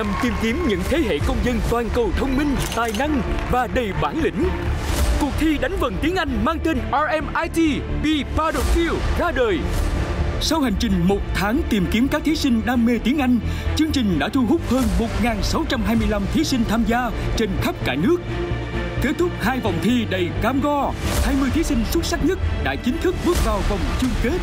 nhằm tìm kiếm những thế hệ công dân toàn cầu thông minh, tài năng và đầy bản lĩnh. Cuộc thi đánh vần tiếng Anh mang tên RMIT Be Battlefield ra đời. Sau hành trình 1 tháng tìm kiếm các thí sinh đam mê tiếng Anh, chương trình đã thu hút hơn 1.625 thí sinh tham gia trên khắp cả nước. Kết thúc 2 vòng thi đầy cam go, 20 thí sinh xuất sắc nhất đã chính thức bước vào vòng chung kết.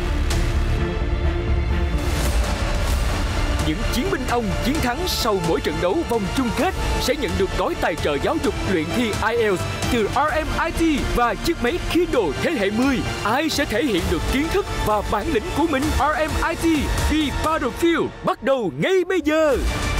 Những chiến binh Ong chiến thắng sau mỗi trận đấu vòng chung kết sẽ nhận được gói tài trợ giáo dục luyện thi IELTS từ RMIT và chiếc máy Kindle thế hệ 10. Ai sẽ thể hiện được kiến thức và bản lĩnh của mình? RMIT Be Battlefield bắt đầu ngay bây giờ!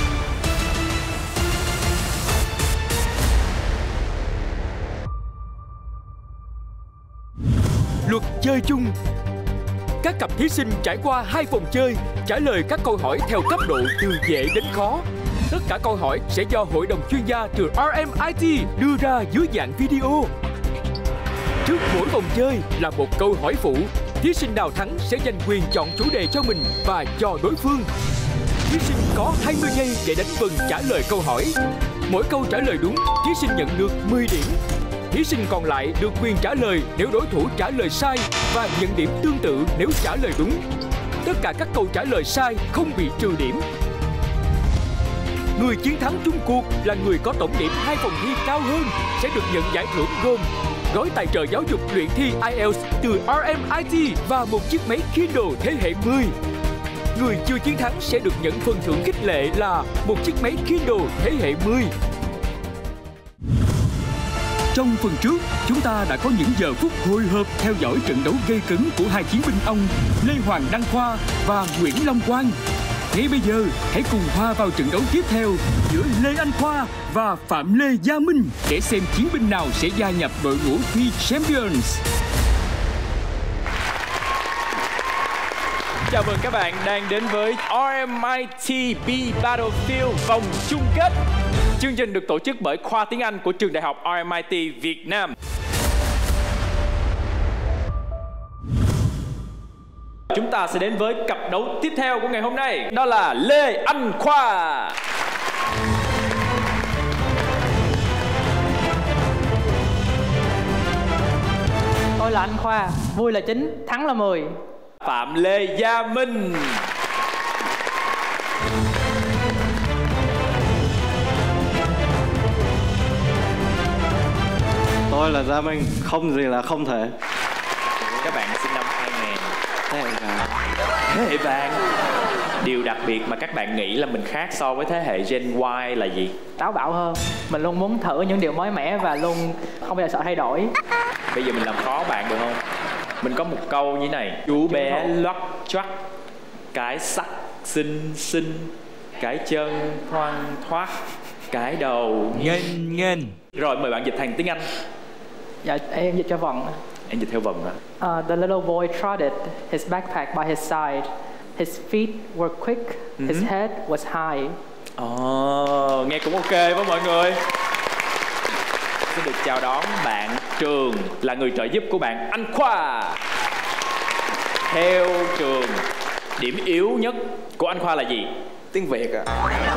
Luật chơi chung. Các cặp thí sinh trải qua 2 vòng chơi, trả lời các câu hỏi theo cấp độ từ dễ đến khó. Tất cả câu hỏi sẽ do hội đồng chuyên gia từ RMIT đưa ra dưới dạng video. Trước mỗi vòng chơi là một câu hỏi phụ. Thí sinh nào thắng sẽ giành quyền chọn chủ đề cho mình và cho đối phương. Thí sinh có 20 giây để đánh vần trả lời câu hỏi. Mỗi câu trả lời đúng, thí sinh nhận được 10 điểm. Thí sinh còn lại được quyền trả lời nếu đối thủ trả lời sai và nhận điểm tương tự nếu trả lời đúng. Tất cả các câu trả lời sai không bị trừ điểm. Người chiến thắng chung cuộc là người có tổng điểm 2 vòng thi cao hơn sẽ được nhận giải thưởng gồm gói tài trợ giáo dục luyện thi IELTS từ RMIT và một chiếc máy Kindle thế hệ 10. Người chưa chiến thắng sẽ được nhận phần thưởng khích lệ là một chiếc máy Kindle thế hệ 10. Trong phần trước, chúng ta đã có những giờ phút hồi hộp theo dõi trận đấu gay cấn của 2 chiến binh Ong, Lê Hoàng Đăng Khoa và Nguyễn Long Quang. Ngay bây giờ, hãy cùng hòa vào trận đấu tiếp theo giữa Lê Anh Khoa và Phạm Lê Gia Minh để xem chiến binh nào sẽ gia nhập đội ngũ P-Champions. Chào mừng các bạn đang đến với RMIT Be Battlefield vòng chung kết. Chương trình được tổ chức bởi khoa tiếng Anh của trường đại học RMIT Việt Nam. Chúng ta sẽ đến với cặp đấu tiếp theo của ngày hôm nay. Đó là Lê Anh Khoa. Tôi là Anh Khoa, vui là 9, thắng là 10. Phạm Lê Gia Minh. Tôi là Gia Minh, không gì là không thể. Các bạn sinh năm 2000. Thế hệ vàng. Điều đặc biệt mà các bạn nghĩ là mình khác so với thế hệ Gen Y là gì? Táo bạo hơn. Mình luôn muốn thử những điều mới mẻ và luôn không bao giờ sợ thay đổi. Bây giờ mình làm khó bạn được không? Mình có một câu như này. Chú bé loắt choắt, cái sắc xinh xinh, cái chân thoăn thoát, cái đầu nghênh nghênh. Rồi mời bạn dịch thành tiếng Anh. Dạ, em dịch cho vần. Em dịch theo vần hả? The little boy trotted his backpack by his side. His feet were quick, his head was high. Nghe cũng ok với mọi người. Xin được chào đón bạn Trường là người trợ giúp của bạn Anh Khoa. Theo Trường, điểm yếu nhất của Anh Khoa là gì? Tiếng Việt à?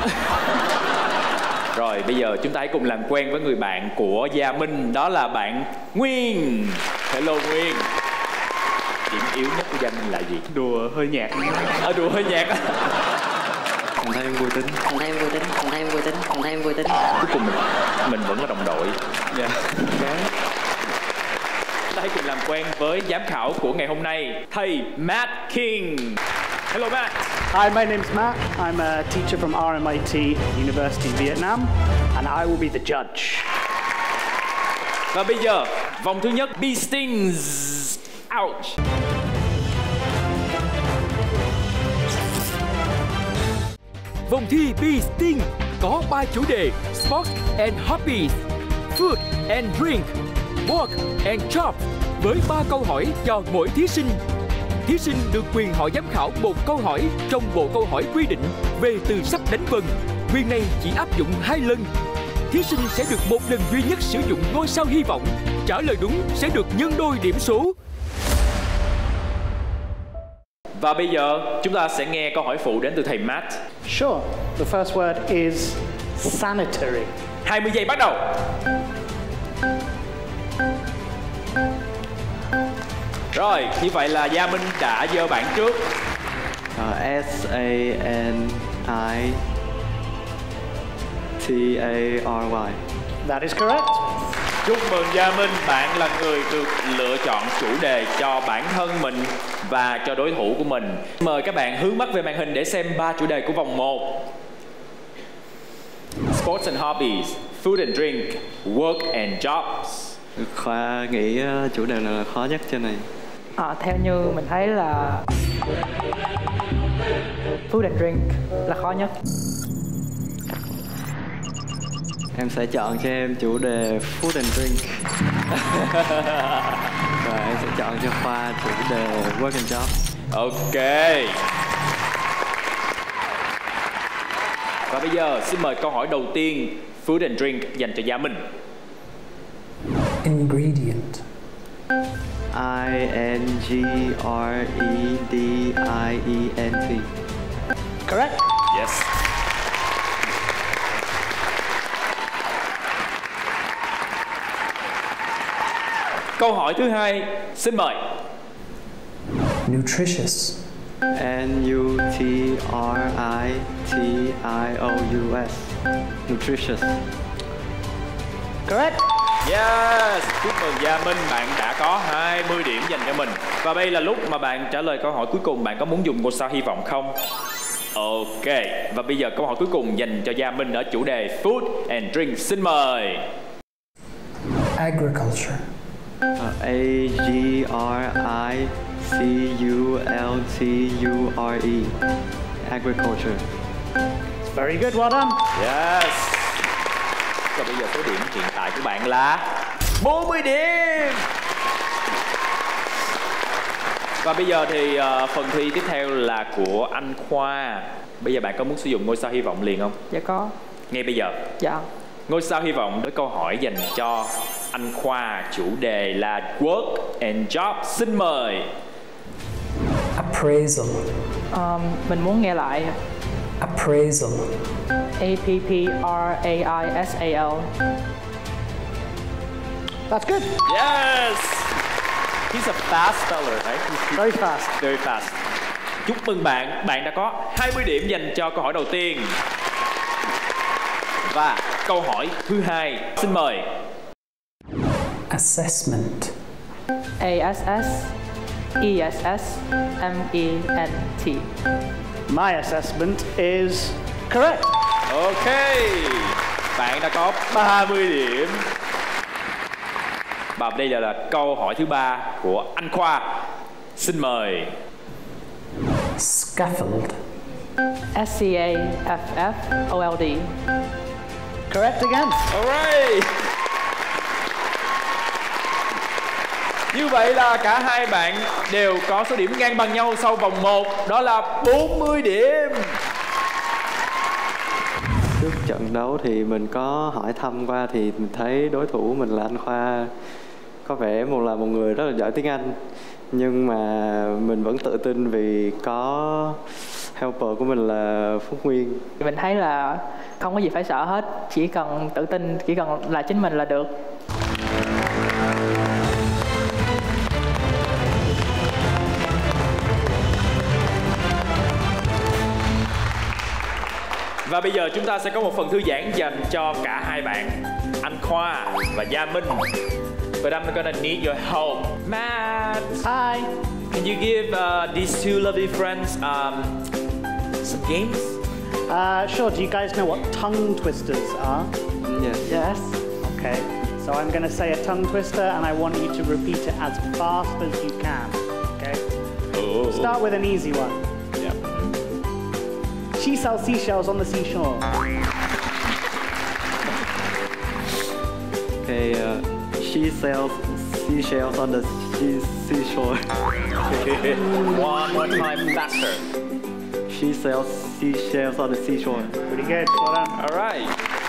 Rồi bây giờ chúng ta hãy cùng làm quen với người bạn của Gia Minh. Đó là bạn Nguyên. Hello Nguyên. Điểm yếu nhất của Gia Minh là gì? Đùa hơi nhạt. Đùa hơi nhạt. Còn thêm vui tính. Còn thêm vui tính, còn thêm vui tính, còn thêm vui tính. Cuối cùng mình vẫn là đồng đội. Dạ. Okay. Chúng ta hãy cùng làm quen với giám khảo của ngày hôm nay, thầy Matt King. Hello Matt. Hi, my name's Matt. I'm a teacher from RMIT University in Vietnam, and I will be the judge. Và bây giờ, vòng thứ nhất, Bee Stings. Ouch. Vòng thi Bee Sting có 3 chủ đề: Sports and Hobbies, Food and Drink, Walk and Chop, với 3 câu hỏi cho mỗi thí sinh. Thí sinh được quyền hỏi giám khảo một câu hỏi trong bộ câu hỏi quy định về từ sắp đánh vần. Quyền này chỉ áp dụng 2 lần. Thí sinh sẽ được một lần duy nhất sử dụng ngôi sao hy vọng. Trả lời đúng sẽ được nhân đôi điểm số. Và bây giờ chúng ta sẽ nghe câu hỏi phụ đến từ thầy Matt. Sure. The first word is sanitary. 20 giây bắt đầu. Rồi, như vậy là Gia Minh đã giơ bảng trước. S-A-N-I-T-A-R-Y. That is correct. Chúc mừng Gia Minh, bạn là người được lựa chọn chủ đề cho bản thân mình và cho đối thủ của mình. Mời các bạn hướng mắt về màn hình để xem 3 chủ đề của vòng 1. Sports and hobbies, food and drink, work and jobs. Khoa nghĩ chủ đề nào là khó nhất trên này? Theo như mình thấy là food and drink là khó nhất. Em sẽ chọn cho em chủ đề food and drink. Và em sẽ chọn cho Khoa chủ đề work and job. Ok. Và bây giờ xin mời câu hỏi đầu tiên, food and drink dành cho Gia Minh. Ingredient. I-N-G-R-E-D-I-E-N-T. Correct. Yes. Câu hỏi thứ hai, xin mời. Nutritious. N-U-T-R-I-T-I-O-U-S. Nutritious. Correct. Yes, chúc mừng Gia Minh, bạn đã có 20 điểm dành cho mình. Và đây là lúc mà bạn trả lời câu hỏi cuối cùng, bạn có muốn dùng ngôi sao hy vọng không? Ok, và bây giờ câu hỏi cuối cùng dành cho Gia Minh ở chủ đề Food and Drink, xin mời. Agriculture. A-G-R-I-C-U-L-T-U-R-E. Agriculture. Very good, well done. Yes. Và bây giờ số điểm hiện tại của bạn là 40 điểm. Và bây giờ thì phần thi tiếp theo là của anh Khoa. Bây giờ bạn có muốn sử dụng ngôi sao hy vọng liền không? Dạ có. Ngay bây giờ. Dạ. Ngôi sao hy vọng với câu hỏi dành cho anh Khoa, chủ đề là Work and Job, xin mời. Appraisal. Mình muốn nghe lại. Appraisal. A-P-P-R-A-I-S-A-L. That's good. Yes. He's a fast speller, right? Very fast. Very fast. Chúc mừng bạn, bạn đã có 20 điểm dành cho câu hỏi đầu tiên. Và câu hỏi thứ hai, xin mời. Assessment. A-S-S-E-S-S-M-E-N-T. My assessment is correct. Ok. Bạn đã có 30 điểm. Và đây là câu hỏi thứ ba của anh Khoa. Xin mời. Scaffold. S-C-A-F-F-O-L-D. Correct again. Alright. Như vậy là cả hai bạn đều có số điểm ngang bằng nhau sau vòng 1, đó là 40 điểm. Trước trận đấu thì mình có hỏi thăm qua thì mình thấy đối thủ mình là anh Khoa có vẻ là một người rất là giỏi tiếng Anh, nhưng mà mình vẫn tự tin vì có helper của mình là Phúc Nguyên. Mình thấy là không có gì phải sợ hết, chỉ cần tự tin, chỉ cần là chính mình là được. Và bây giờ chúng ta sẽ có một phần thư giãn dành cho cả hai bạn, anh Khoa và Gia Minh. But I'm gonna need your help. Matt, Hi. can you give these two lovely friends some games? Sure, do you guys know what tongue twisters are? Yes. Yes. Okay, so I'm going to say a tongue twister and I want you to repeat it as fast as you can. Okay? Start with an easy one. Yeah. She sells seashells on the seashore. Okay, she sells seashells on the seashore. One more time, faster. She sells seashells on the seashore. Pretty good, well done. All right.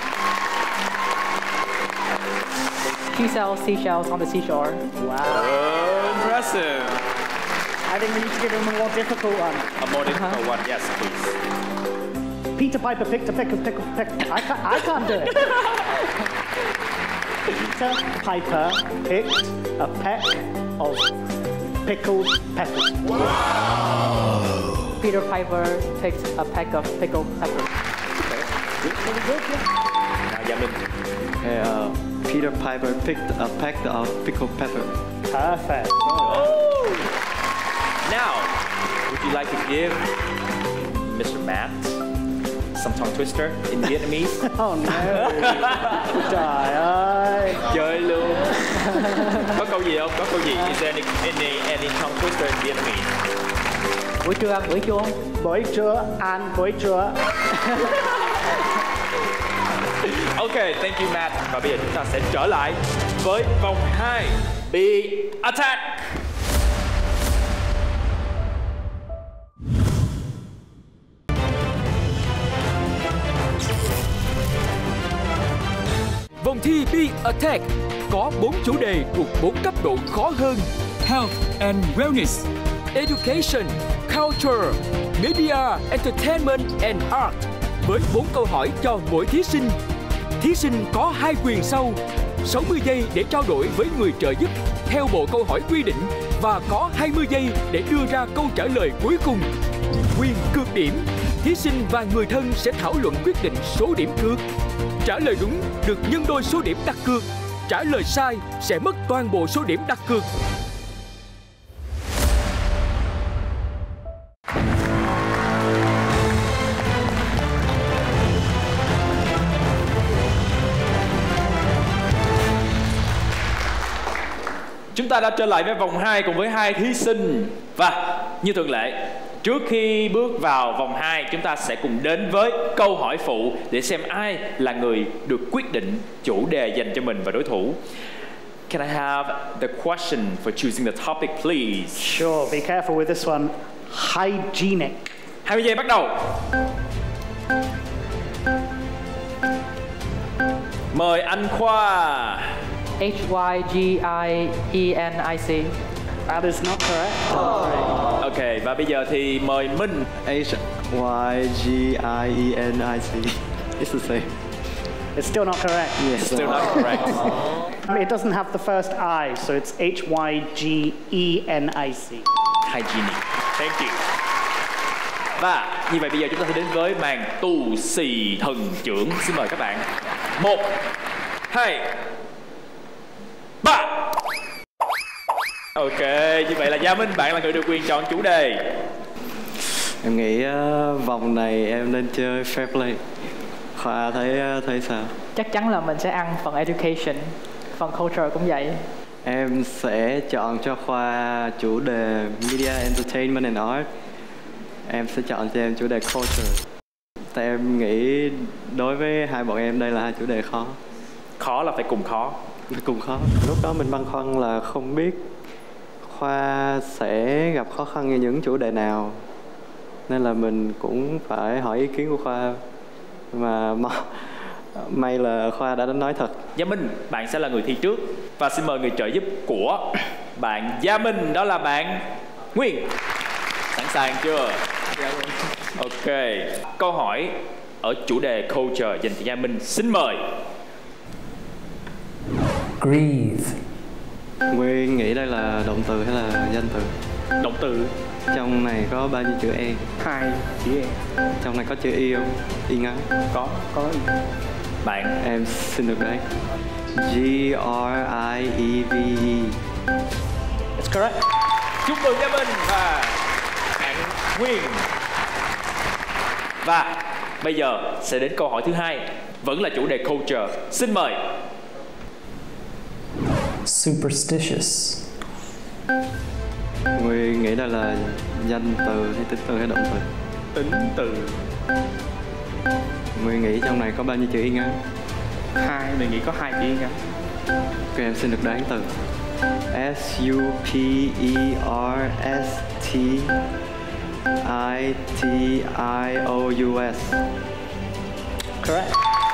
She sells seashells on the seashore. Wow. Impressive. I think we need to give him a more difficult one. A more difficult one, yes, please. Peter Piper picked a pickle. I can't do it. Peter Piper picked a peck of pickled peppers. Peter Piper picked a peck of pickled peppers. Nào, Gia Minh. Okay, Peter Piper picked a pack of pickled pepper. Perfect. Now, would you like to give Mr. Matt some tongue twister in Vietnamese? Oh no. Trời ơi. Chơi luôn. Có câu gì không? Có câu gì? Is there any tongue twister in Vietnamese? Buổi trưa ăn bữa chua. Buổi trưa ăn buổi trưa. Ok, thank you Matt. Và bây giờ chúng ta sẽ trở lại với vòng 2. Be attack. Vòng thi Be Attack có 4 chủ đề thuộc 4 cấp độ khó hơn: Health and Wellness, Education, Culture, Media, Entertainment and Art, với 4 câu hỏi cho mỗi thí sinh. Thí sinh có 2 quyền sau: 60 giây để trao đổi với người trợ giúp theo bộ câu hỏi quy định và có 20 giây để đưa ra câu trả lời cuối cùng. Quyền cược điểm: thí sinh và người thân sẽ thảo luận quyết định số điểm cược. Trả lời đúng được nhân đôi số điểm đặt cược. Trả lời sai sẽ mất toàn bộ số điểm đặt cược. Chúng ta đã trở lại với vòng 2 cùng với 2 thí sinh. Và như thường lệ, trước khi bước vào vòng 2, chúng ta sẽ cùng đến với câu hỏi phụ để xem ai là người được quyết định chủ đề dành cho mình và đối thủ. Can I have the question for choosing the topic, please? Sure, be careful with this one. Hygienic. 20 giây bắt đầu. Mời anh Khoa. Hygienic. That is not correct. Ok, và bây giờ thì mời Minh. Hygienic. It's the same. It's still not correct. Yes. Still not correct. It doesn't have the first I, so it's Hygienic. Hygienic. Thank you. Và như vậy bây giờ chúng ta sẽ đến với màn tù xì thần trưởng. Xin mời các bạn. 1, 2, 3. Ok, như vậy là Gia Minh, bạn là người được quyền chọn chủ đề. Em nghĩ vòng này em nên chơi fair play. Khoa thấy sao? Chắc chắn là mình sẽ ăn phần education, phần culture cũng vậy. Em sẽ chọn cho Khoa chủ đề Media, Entertainment and Art. Em sẽ chọn cho em chủ đề Culture. Tại em nghĩ đối với hai bọn em đây là hai chủ đề khó. Khó là phải cùng khó. Cùng khó. Lúc đó mình băn khoăn là không biết Khoa sẽ gặp khó khăn như những chủ đề nào, nên là mình cũng phải hỏi ý kiến của Khoa. Mà may là Khoa đã nói thật. Gia Minh, bạn sẽ là người thi trước. Và xin mời người trợ giúp của bạn Gia Minh, đó là bạn Nguyên. Sẵn sàng chưa? Ok. Câu hỏi ở chủ đề culture dành cho Gia Minh. Xin mời. Grieve. Nguyên nghĩ đây là động từ hay là danh từ? Động từ. Trong này có bao nhiêu chữ E? 2 chữ E. Trong này có chữ Y không? Y ngắn. Có. Bạn. Em xin được đấy. Grieve. It's correct. Chúc mừng Gia Minh và bạn Nguyên. Và bây giờ sẽ đến câu hỏi thứ hai, vẫn là chủ đề culture. Xin mời. Superstitious. Nguyên nghĩ đây là danh từ hay tính từ hay động từ? Tính từ. Nguyên nghĩ trong này có bao nhiêu chữ Y ngắn? 2, mình nghĩ có 2 chữ ngắn. Ok, em xin được đoán từ. Superstitious. Correct.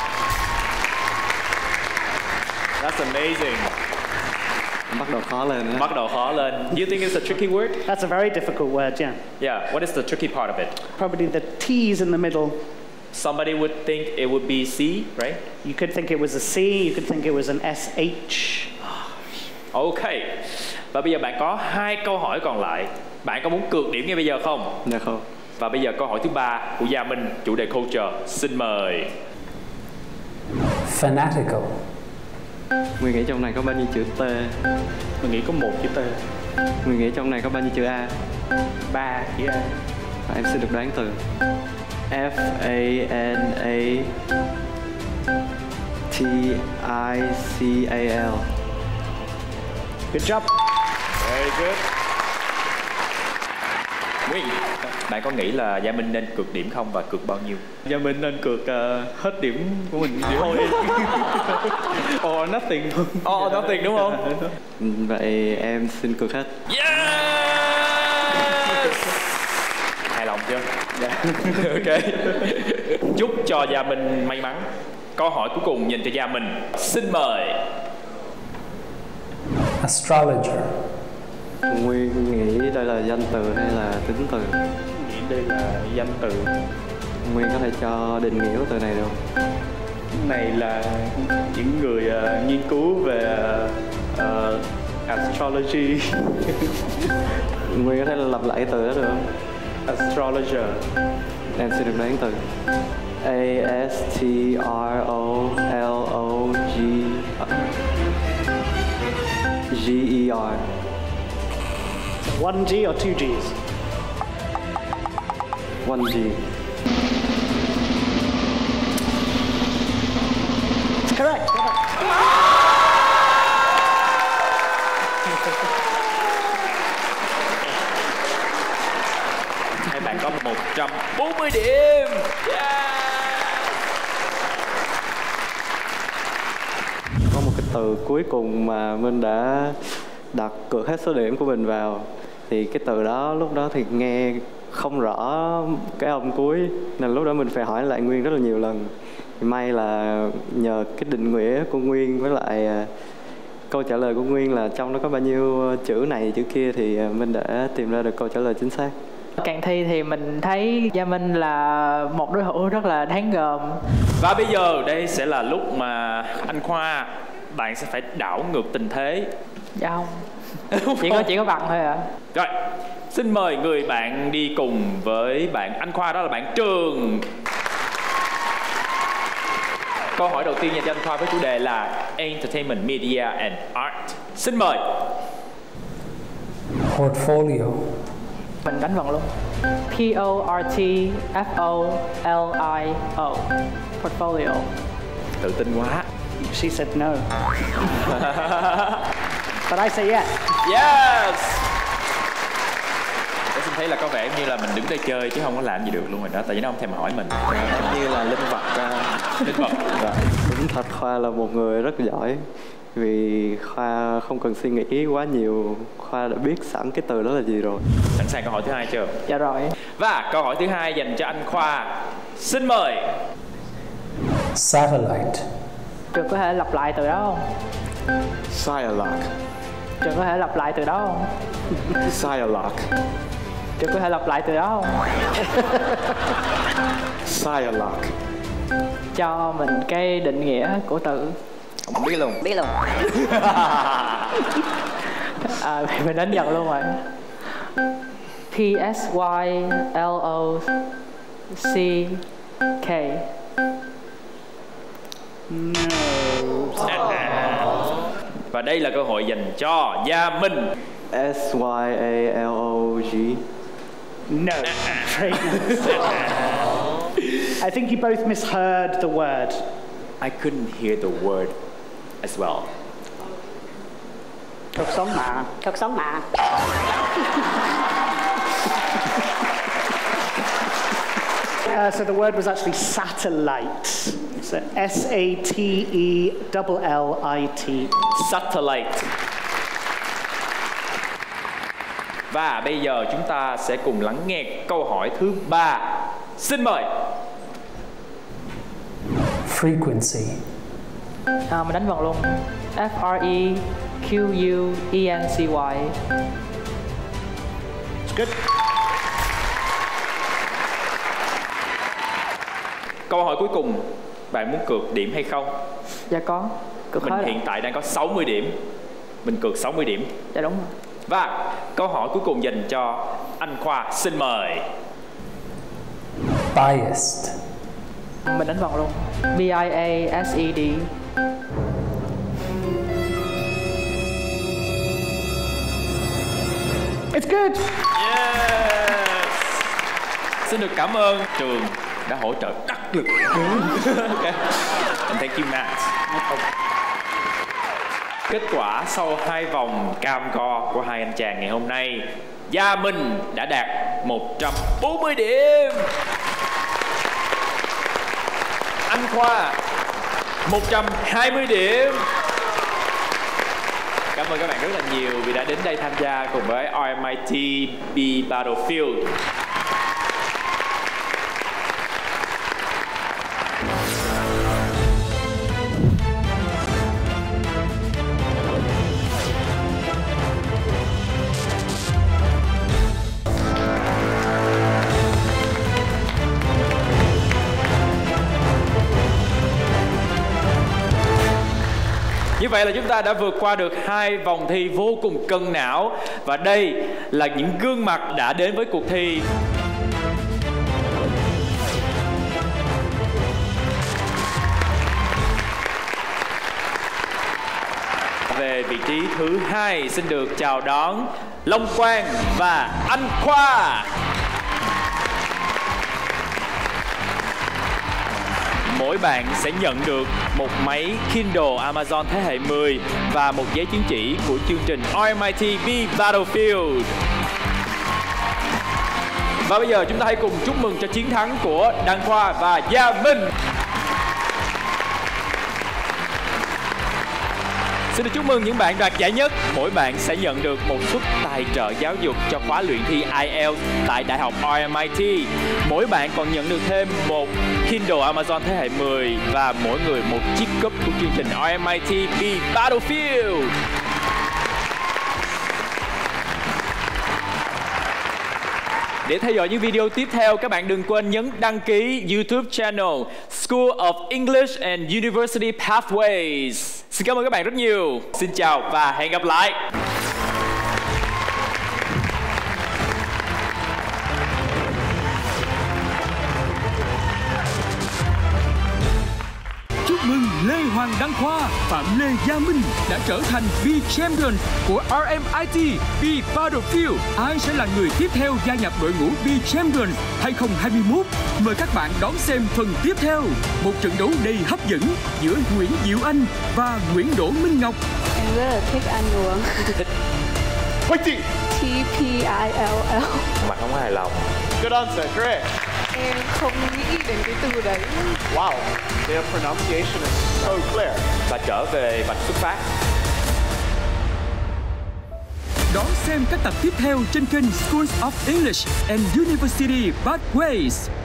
That's amazing. Bắt đầu khó lên. Bắt đầu khó lên. Do you think it's a tricky word? That's a very difficult word, yeah. Yeah. What is the tricky part of it? Probably the T's in the middle. Somebody would think it would be C, right? You could think it was a C, you could think it was an SH. Ok. Và bây giờ bạn có 2 câu hỏi còn lại. Bạn có muốn cược điểm ngay bây giờ không? Dạ không. Và bây giờ câu hỏi thứ 3 của Gia Minh, chủ đề culture. Xin mời. Fanatical. Nguyên nghĩ trong này có bao nhiêu chữ T? Mình nghĩ có 1 chữ T. Nguyên nghĩ trong này có bao nhiêu chữ A? 3 chữ A. Và em xin được đoán từ F-A-N-A-T-I-C-A-L. Good job. Very good. Nguyên, bạn có nghĩ là Gia Minh nên cược điểm không và cược bao nhiêu? Gia Minh nên cược hết điểm của mình thôi. Or nothing. Oh, nothing đúng không? Vậy em xin cược hết. Yes! Hài lòng chưa? Dạ. Ok. Chúc cho Gia Minh may mắn. Câu hỏi cuối cùng dành cho Gia Minh. Xin mời. Astrologer. Nguyên nghĩ đây là danh từ hay là tính từ? Nghĩ đây là danh từ. Nguyên có thể cho định nghĩa của từ này được không? Này là những người nghiên cứu về astrology. Nguyên có thể lặp lại cái từ đó được không? Astrologer. Em xin được đoán từ A-S-T-R-O-L-O-G-E-R. 1 G or 2 G's? 1 G. It's correct. Hai bạn có 140 điểm. Yeah! Có một cái từ cuối cùng mà Minh đã đặt cược hết số điểm của mình vào. Thì cái từ đó lúc đó thì nghe không rõ cái âm cuối, nên lúc đó mình phải hỏi lại Nguyên rất là nhiều lần. Thì may là nhờ cái định nghĩa của Nguyên với lại câu trả lời của Nguyên là trong nó có bao nhiêu chữ này chữ kia thì Minh đã tìm ra được câu trả lời chính xác. Càng thi thì mình thấy Gia Minh là một đối thủ rất là đáng gờm. Và bây giờ đây sẽ là lúc mà anh Khoa, bạn sẽ phải đảo ngược tình thế. Dạ không. chỉ có bằng thôi ạ. Rồi, xin mời người bạn đi cùng với bạn anh Khoa, đó là bạn Trường. Câu hỏi đầu tiên dành cho anh Khoa với chủ đề là Entertainment, Media and Art. Xin mời. Portfolio. Mình đánh vần luôn. P-O-R-T-F-O-L-I-O. Portfolio. Tự tin quá. She said no. But I say yes. Yes. Tôi xin thấy là có vẻ như là mình đứng đây chơi chứ không có làm gì được luôn rồi đó, tại vì nó không thèm hỏi mình. Như là linh vật. Linh vật. Đúng thật, Khoa là một người rất giỏi. Vì Khoa không cần suy nghĩ quá nhiều, Khoa đã biết sẵn cái từ đó là gì rồi. Sẵn sàng câu hỏi thứ hai chưa? Dạ rồi. Và câu hỏi thứ hai dành cho anh Khoa. Xin mời. Satellite. Trường có thể lặp lại từ đó không? Sciolock. Trường có thể lặp lại từ đó không? Sciolock. Trường có thể lặp lại từ đó không? Sciolock. Cho mình cái định nghĩa của từ. Không biết luôn. Mình đánh dần luôn rồi. P-S-Y-L-O-C-K. No. Và đây là cơ hội dành cho Gia Minh. S-Y-A-L-O-G. No. I think you both misheard the word. I couldn't hear the word as well. Cuộc sống mà. So the word was actually satellite. So S-A-T-E-L-L-I-T. Satellite. Và bây giờ chúng ta sẽ cùng lắng nghe câu hỏi thứ 3. Xin mời. Frequency. Mình đánh vần luôn. F-R-E-Q-U-E-N-C-Y. It's good. Câu hỏi cuối cùng, bạn muốn cược điểm hay không? Dạ có. Cực Mình hết hiện tại đang có 60 điểm. Mình cược 60 điểm. Dạ đúng rồi. Và câu hỏi cuối cùng dành cho anh Khoa, xin mời. Biased. Mình đánh vần luôn. B-I-A-S-E-D. It's good. Yes. Xin được cảm ơn trường đã hỗ trợ đắc lực. Okay. And thank you, Matt. Kết quả sau 2 vòng cam go của hai anh chàng ngày hôm nay, Gia Minh đã đạt 140 điểm. Anh Khoa 120 điểm. Cảm ơn các bạn rất là nhiều vì đã đến đây tham gia cùng với RMIT B Battlefield. Như vậy là chúng ta đã vượt qua được 2 vòng thi vô cùng cân não. Và đây là những gương mặt đã đến với cuộc thi. Về vị trí thứ 2 xin được chào đón Long Quang và anh Khoa. Mỗi bạn sẽ nhận được một máy Kindle Amazon thế hệ 10 và một giấy chứng chỉ của chương trình RMIT B Battlefield. Và bây giờ chúng ta hãy cùng chúc mừng cho chiến thắng của Đăng Khoa và Gia Minh. Xin được chúc mừng những bạn đoạt giải nhất. Mỗi bạn sẽ nhận được một suất tài trợ giáo dục cho khóa luyện thi IELTS tại Đại học RMIT. Mỗi bạn còn nhận được thêm một Kindle Amazon thế hệ 10 và mỗi người một chiếc cúp của chương trình RMIT B Battlefield. Để theo dõi những video tiếp theo, các bạn đừng quên nhấn đăng ký YouTube channel School of English and University Pathways. Xin cảm ơn các bạn rất nhiều. Xin chào và hẹn gặp lại. Chúc mừng Lê Hoàng Đăng Khoa, Phạm Lê Gia Minh đã trở thành B-Champion của RMIT B Battlefield. Ai sẽ là người tiếp theo gia nhập đội ngũ B-Champion 2021? Mời các bạn đón xem phần tiếp theo. Một trận đấu đầy hấp dẫn giữa Nguyễn Diệu Anh và Nguyễn Đỗ Minh Ngọc. Em rất là thích ăn uống. Waiting. T-P-I-L-L. Mặt không hài lòng. Good answer. Great. Em không nghĩ đến cái từ đấy. Wow. Their pronunciation is so clear. Và trở về vạch xuất phát. Đón xem các tập tiếp theo trên kênh Schools of English and University Pathways.